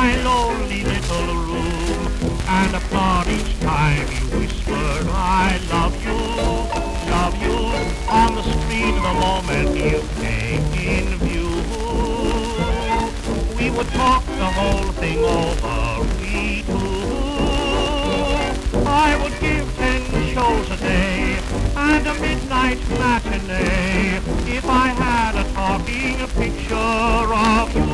my lonely little room, and applaud each time you whispered, I love you, on the screen the moment you came in view. We would talk the whole thing over, we two. I would give 10 shows a day, and a midnight matinee, if I had a talking picture of you.